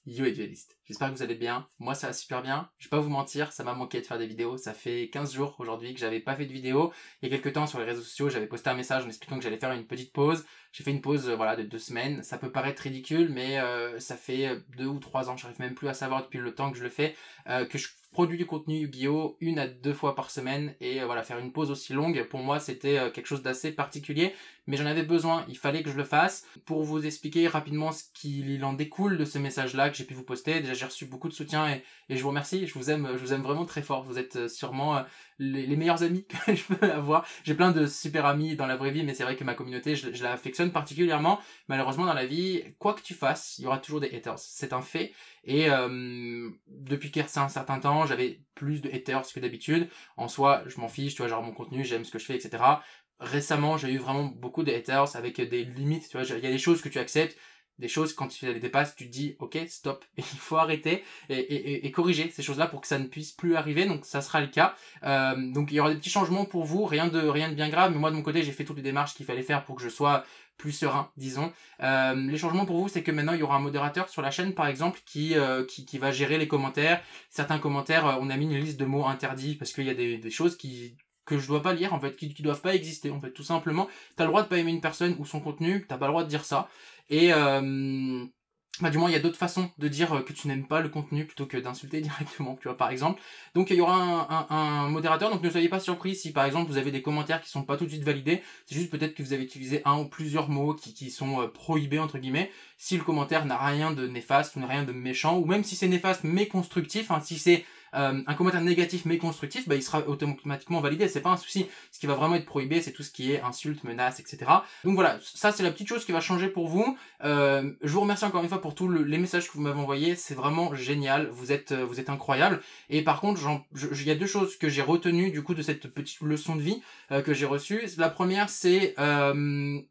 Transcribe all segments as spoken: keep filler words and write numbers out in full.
Yo les dualistes, j'espère que vous allez bien, moi ça va super bien, je vais pas vous mentir, ça m'a manqué de faire des vidéos, ça fait quinze jours aujourd'hui que j'avais pas fait de vidéo, il y a quelques temps sur les réseaux sociaux j'avais posté un message en expliquant que j'allais faire une petite pause, j'ai fait une pause euh, voilà de deux semaines, ça peut paraître ridicule mais euh, ça fait deux ou trois ans, j'arrive même plus à savoir depuis le temps que je le fais, euh, que je produis du contenu Yu-Gi-Oh une à deux fois par semaine et euh, voilà, faire une pause aussi longue pour moi c'était euh, quelque chose d'assez particulier, mais j'en avais besoin, il fallait que je le fasse. Pour vous expliquer rapidement ce qu'il en découle de ce message là que j'ai pu vous poster, déjà j'ai reçu beaucoup de soutien et, et je vous remercie, je vous aime, je vous aime vraiment très fort, vous êtes sûrement euh, les, les meilleurs amis que je peux avoir. J'ai plein de super amis dans la vraie vie, mais c'est vrai que ma communauté je, je la affectionne particulièrement. Malheureusement dans la vie, quoi que tu fasses, il y aura toujours des haters, c'est un fait. Et euh, depuis qu'un certain temps, j'avais plus de haters que d'habitude. En soi, je m'en fiche, tu vois, genre mon contenu, j'aime ce que je fais, et cetera. Récemment, j'ai eu vraiment beaucoup de haters avec des limites, tu vois, il y a des choses que tu acceptes, des choses quand tu les dépasses, tu te dis ok stop, il faut arrêter et, et, et corriger ces choses-là pour que ça ne puisse plus arriver, donc ça sera le cas. Euh, donc il y aura des petits changements pour vous, rien de rien de bien grave, mais moi de mon côté j'ai fait toutes les démarches qu'il fallait faire pour que je sois plus serein, disons. Euh, les changements pour vous, c'est que maintenant il y aura un modérateur sur la chaîne par exemple qui euh, qui, qui va gérer les commentaires. Certains commentaires, euh, on a mis une liste de mots interdits parce qu'il y a des, des choses qui que je dois pas lire en fait, qui, qui doivent pas exister en fait, tout simplement. T'as le droit de pas aimer une personne ou son contenu, t'as pas le droit de dire ça. Et euh, bah, du moins il y a d'autres façons de dire que tu n'aimes pas le contenu plutôt que d'insulter directement, tu vois, par exemple. Donc il y aura un, un, un modérateur, donc ne soyez pas surpris si par exemple vous avez des commentaires qui sont pas tout de suite validés, c'est juste peut-être que vous avez utilisé un ou plusieurs mots qui, qui sont euh, prohibés entre guillemets. Si le commentaire n'a rien de néfaste ou n'a rien de méchant, ou même si c'est néfaste mais constructif, hein, si c'est Euh, un commentaire négatif mais constructif, bah, il sera automatiquement validé, c'est pas un souci. Ce qui va vraiment être prohibé, c'est tout ce qui est insultes, menaces, et cetera. Donc voilà, ça c'est la petite chose qui va changer pour vous. Euh, je vous remercie encore une fois pour tous le, les messages que vous m'avez envoyés, c'est vraiment génial, vous êtes vous êtes incroyables. Et par contre, il y a deux choses que j'ai retenues du coup de cette petite leçon de vie euh, que j'ai reçue. La première, c'est euh,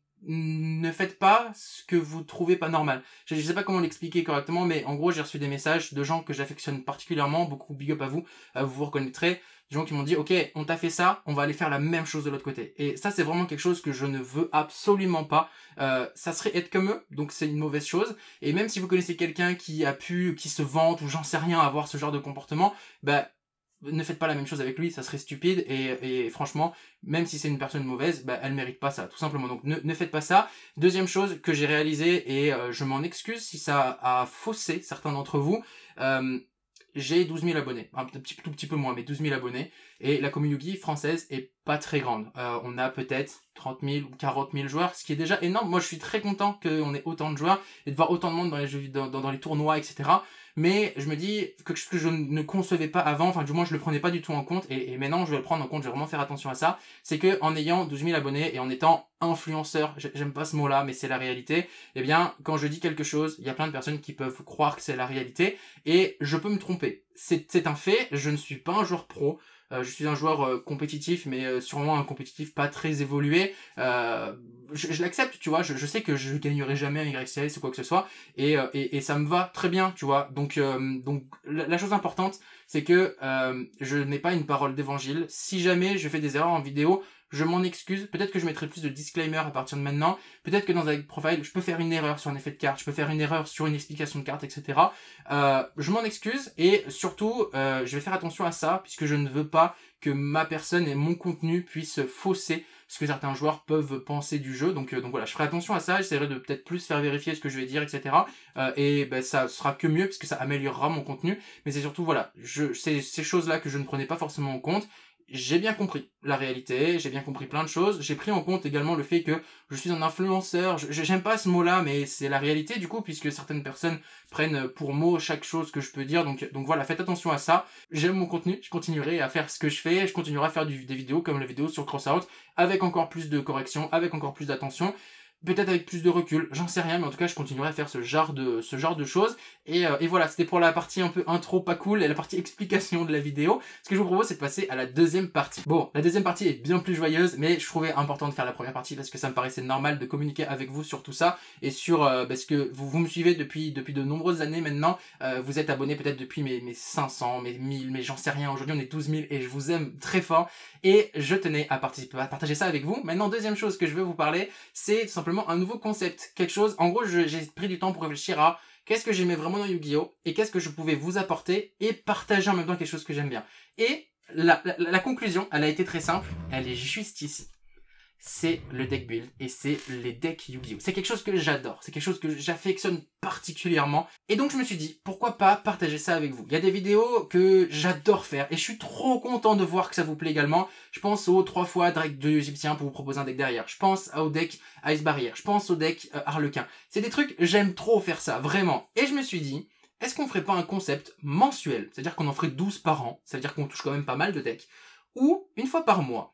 ne faites pas ce que vous trouvez pas normal. Je, je sais pas comment l'expliquer correctement, mais en gros j'ai reçu des messages de gens que j'affectionne particulièrement, beaucoup big up à vous, euh, vous vous reconnaîtrez, des gens qui m'ont dit ok on t'a fait ça, on va aller faire la même chose de l'autre côté. Et ça c'est vraiment quelque chose que je ne veux absolument pas. Euh, ça serait être comme eux, donc c'est une mauvaise chose. Et même si vous connaissez quelqu'un qui a pu, qui se vante ou j'en sais rien avoir ce genre de comportement, bah ne faites pas la même chose avec lui, ça serait stupide et, et franchement, même si c'est une personne mauvaise, bah, elle mérite pas ça, tout simplement. Donc ne, ne faites pas ça. Deuxième chose que j'ai réalisé, et euh, je m'en excuse si ça a faussé certains d'entre vous, euh, j'ai douze mille abonnés, un petit, tout petit peu moins, mais douze mille abonnés, et la communauté française est pas très grande. Euh, on a peut-être trente mille ou quarante mille joueurs, ce qui est déjà énorme. Moi, je suis très content qu'on ait autant de joueurs et de voir autant de monde dans les jeux, dans, dans, dans les tournois, et cetera. Mais je me dis que ce que je ne concevais pas avant, enfin du moins je le prenais pas du tout en compte, et, et maintenant je vais le prendre en compte, je vais vraiment faire attention à ça, c'est que en ayant douze mille abonnés et en étant influenceur, j'aime pas ce mot-là, mais c'est la réalité, eh bien quand je dis quelque chose, il y a plein de personnes qui peuvent croire que c'est la réalité, et je peux me tromper. C'est un fait, je ne suis pas un joueur pro, euh, je suis un joueur euh, compétitif, mais euh, sûrement un compétitif pas très évolué. Euh, je je l'accepte, tu vois, je, je sais que je gagnerai jamais un Y C S ou quoi que ce soit, et, euh, et, et ça me va très bien, tu vois. Donc, euh, donc la, la chose importante, c'est que euh, je n'ai pas une parole d'évangile. Si jamais je fais des erreurs en vidéo, je m'en excuse. Peut-être que je mettrai plus de disclaimer à partir de maintenant. Peut-être que dans un profile, je peux faire une erreur sur un effet de carte, je peux faire une erreur sur une explication de carte, et cetera. Euh, je m'en excuse et surtout, euh, je vais faire attention à ça puisque je ne veux pas que ma personne et mon contenu puissent fausser ce que certains joueurs peuvent penser du jeu. Donc, euh, donc voilà, je ferai attention à ça. J'essaierai de peut-être plus faire vérifier ce que je vais dire, et cetera. Euh, et ben, ça sera que mieux puisque ça améliorera mon contenu. Mais c'est surtout, voilà, je, c'est ces choses-là que je ne prenais pas forcément en compte. J'ai bien compris la réalité, j'ai bien compris plein de choses, j'ai pris en compte également le fait que je suis un influenceur, je, j'aime pas ce mot-là, mais c'est la réalité du coup, puisque certaines personnes prennent pour mot chaque chose que je peux dire, donc, donc voilà, faites attention à ça. J'aime mon contenu, je continuerai à faire ce que je fais, je continuerai à faire du, des vidéos comme la vidéo sur Crossout, avec encore plus de correction, avec encore plus d'attention. Peut-être avec plus de recul, j'en sais rien, mais en tout cas je continuerai à faire ce genre de ce genre de choses. Et, euh, et voilà, c'était pour la partie un peu intro pas cool et la partie explication de la vidéo. Ce que je vous propose, c'est de passer à la deuxième partie. Bon, la deuxième partie est bien plus joyeuse, mais je trouvais important de faire la première partie parce que ça me paraissait normal de communiquer avec vous sur tout ça et sur euh, parce que vous vous me suivez depuis depuis de nombreuses années maintenant. Euh, vous êtes abonnés peut-être depuis mes mes cinq cents, mes mille, mais j'en sais rien. Aujourd'hui on est douze mille et je vous aime très fort et je tenais à participer à partager ça avec vous. Maintenant, deuxième chose que je veux vous parler, c'est simplement un nouveau concept, quelque chose, en gros j'ai pris du temps pour réfléchir à qu'est-ce que j'aimais vraiment dans Yu-Gi-Oh! Et qu'est-ce que je pouvais vous apporter et partager en même temps quelque chose que j'aime bien. Et la, la, la conclusion, elle a été très simple, elle est juste ici. C'est le deck build et c'est les decks Yu-Gi-Oh! C'est quelque chose que j'adore, c'est quelque chose que j'affectionne particulièrement. Et donc je me suis dit, pourquoi pas partager ça avec vous. Il y a des vidéos que j'adore faire et je suis trop content de voir que ça vous plaît également. Je pense aux trois fois Drake de Égyptien pour vous proposer un deck derrière. Je pense au deck Ice Barrier, je pense au deck euh, Harlequin. C'est des trucs, j'aime trop faire ça, vraiment. Et je me suis dit, est-ce qu'on ferait pas un concept mensuel? C'est-à-dire qu'on en ferait douze par an, c'est-à-dire qu'on touche quand même pas mal de decks. Ou une fois par mois,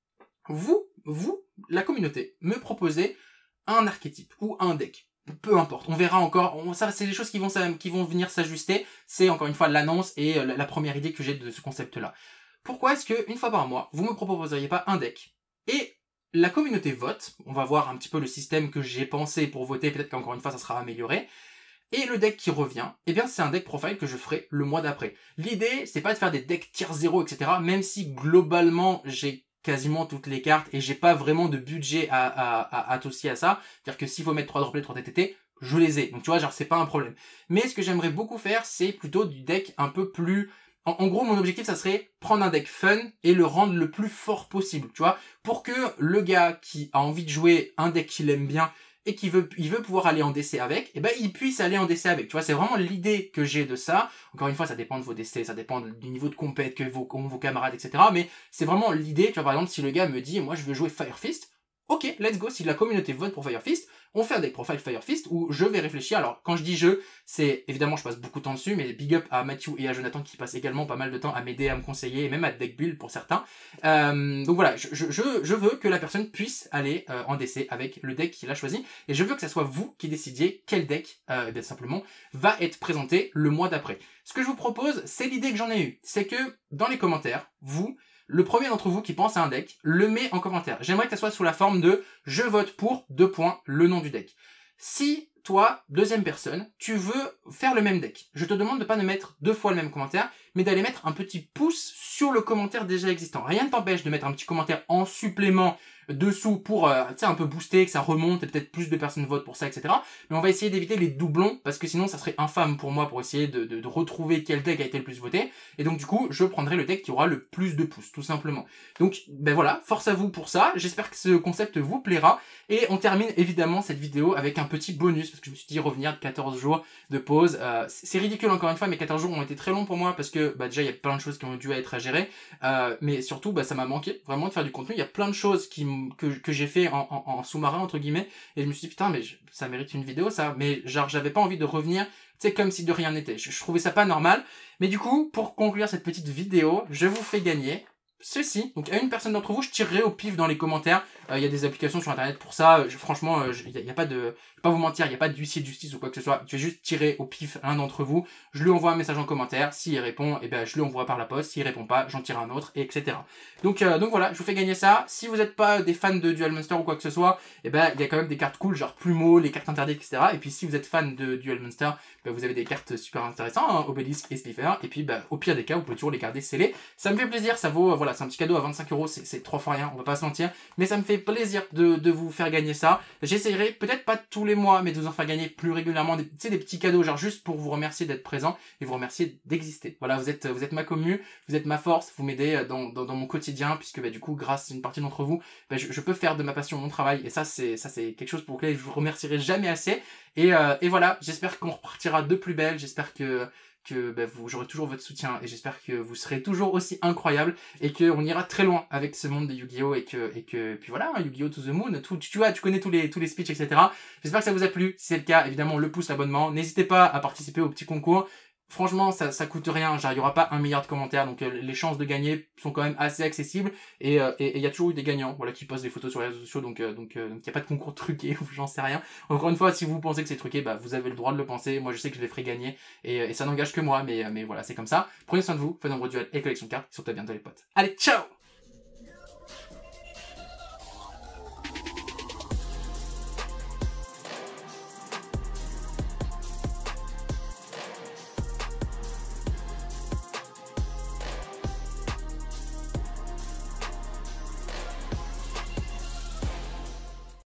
vous, vous, la communauté, me proposez un archétype ou un deck. Peu importe, on verra encore, on, ça c'est des choses qui vont, qui vont venir s'ajuster, c'est encore une fois l'annonce et la, la première idée que j'ai de ce concept-là. Pourquoi est-ce que une fois par mois, vous me proposeriez pas un deck et la communauté vote, on va voir un petit peu le système que j'ai pensé pour voter, peut-être qu'encore une fois ça sera amélioré, et le deck qui revient, eh bien c'est un deck profile que je ferai le mois d'après. L'idée, c'est pas de faire des decks tier zéro, et cetera, même si globalement j'ai quasiment toutes les cartes et j'ai pas vraiment de budget à, à, à associer à ça. C'est-à-dire que s'il faut mettre trois droplets, trois T T T, je les ai. Donc tu vois, genre c'est pas un problème. Mais ce que j'aimerais beaucoup faire, c'est plutôt du deck un peu plus... En, en gros, mon objectif, ça serait prendre un deck fun et le rendre le plus fort possible, tu vois, pour que le gars qui a envie de jouer un deck qu'il aime bien et qui veut, il veut pouvoir aller en D C avec, et ben il puisse aller en D C avec. Tu vois, c'est vraiment l'idée que j'ai de ça. Encore une fois, ça dépend de vos D C, ça dépend du niveau de compète que vos, vos camarades, et cetera. Mais c'est vraiment l'idée, tu vois, par exemple, si le gars me dit, moi je veux jouer Fire Fist, ok, let's go, si la communauté vote pour Fire Fist, on fait un deck profile Fire Fist où je vais réfléchir. Alors, quand je dis je, c'est évidemment, je passe beaucoup de temps dessus, mais big up à Matthew et à Jonathan qui passent également pas mal de temps à m'aider, à me conseiller, et même à deck build pour certains. Euh, donc voilà, je, je, je veux que la personne puisse aller euh, en D C avec le deck qu'il a choisi, et je veux que ce soit vous qui décidiez quel deck, euh, bien simplement, va être présenté le mois d'après. Ce que je vous propose, c'est l'idée que j'en ai eue, c'est que dans les commentaires, vous, le premier d'entre vous qui pense à un deck, le met en commentaire. J'aimerais que ça soit sous la forme de « je vote pour » deux points, le nom du deck. Si toi, deuxième personne, tu veux faire le même deck, je te demande de pas ne mettre deux fois le même commentaire, mais d'aller mettre un petit pouce sur le commentaire déjà existant. Rien ne t'empêche de mettre un petit commentaire en supplément dessous pour, euh, tu sais, un peu booster, que ça remonte et peut-être plus de personnes votent pour ça, et cetera. Mais on va essayer d'éviter les doublons parce que sinon ça serait infâme pour moi pour essayer de, de, de retrouver quel deck a été le plus voté. Et donc du coup, je prendrai le deck qui aura le plus de pouces, tout simplement. Donc, ben voilà, force à vous pour ça. J'espère que ce concept vous plaira. Et on termine évidemment cette vidéo avec un petit bonus parce que je me suis dit revenir de quatorze jours de pause. Euh, c'est ridicule encore une fois, mais quatorze jours ont été très longs pour moi parce que bah, déjà il y a plein de choses qui ont dû être à gérer. Euh, mais surtout, bah, ça m'a manqué vraiment de faire du contenu. Il y a plein de choses qui que, que j'ai fait en, en, en sous-marin entre guillemets et je me suis dit putain mais je, ça mérite une vidéo ça. Mais genre j'avais pas envie de revenir, tu sais, comme si de rien n'était. Je, je trouvais ça pas normal. Mais du coup, pour conclure cette petite vidéo, je vous fais gagner ceci. Donc à une personne d'entre vous, je tirerai au pif dans les commentaires. Il euh, y a des applications sur internet pour ça. Je, franchement, il euh, n'y a, a pas de... Je vais pas vous mentir, il n'y a pas d'huissier de justice ou quoi que ce soit. Je vais juste tirer au pif l'un d'entre vous. Je lui envoie un message en commentaire. S'il répond, eh ben, je lui envoie par la poste. S'il répond pas, j'en tire un autre, et cetera. Donc, euh, donc voilà, je vous fais gagner ça. Si vous n'êtes pas des fans de Duel Monster ou quoi que ce soit, eh ben, il y a quand même des cartes cool, genre Plumeau, les cartes interdites, et cetera. Et puis si vous êtes fan de Duel Monster, ben, vous avez des cartes super intéressantes, hein, Obélisque et Slifer. Et puis, ben, au pire des cas, vous pouvez toujours les garder scellées. Ça me fait plaisir, ça vaut, voilà, c'est un petit cadeau à vingt-cinq euros, c'est trois fois rien, on va pas se mentir. Mais ça me fait plaisir de, de vous faire gagner ça. J'essayerai, peut-être pas tous les mois, mais de vous en faire gagner plus régulièrement, des, des petits cadeaux, genre juste pour vous remercier d'être présent et vous remercier d'exister. Voilà, vous êtes, vous êtes ma commu, vous êtes ma force, vous m'aidez dans, dans, dans mon quotidien, puisque bah, du coup, grâce à une partie d'entre vous, bah, je, je peux faire de ma passion mon travail, et ça, c'est ça c'est quelque chose pour lequel je vous remercierai jamais assez. Et, euh, et voilà, j'espère qu'on repartira de plus belle, j'espère que que bah, vous j'aurai toujours votre soutien et j'espère que vous serez toujours aussi incroyable et qu'on ira très loin avec ce monde de Yu-Gi-Oh! et que, et que puis voilà, Yu-Gi-Oh! To the Moon, tout, tu vois, tu connais tous les, tous les speeches, et cetera. J'espère que ça vous a plu. Si c'est le cas, évidemment, le pouce, l'abonnement. N'hésitez pas à participer au petit concours. Franchement, ça, ça coûte rien, genre il y aura pas un milliard de commentaires, donc euh, les chances de gagner sont quand même assez accessibles, et il euh, et, et y a toujours eu des gagnants, voilà, qui postent des photos sur les réseaux sociaux, donc il euh, donc, euh, donc y a pas de concours truqué, ou j'en sais rien. Encore une fois, si vous pensez que c'est truqué, bah vous avez le droit de le penser, moi je sais que je les ferai gagner, et, et ça n'engage que moi, mais, mais voilà, c'est comme ça. Prenez soin de vous, faites nombreux duels et collection de cartes, et surtout à bientôt les potes. Allez, ciao!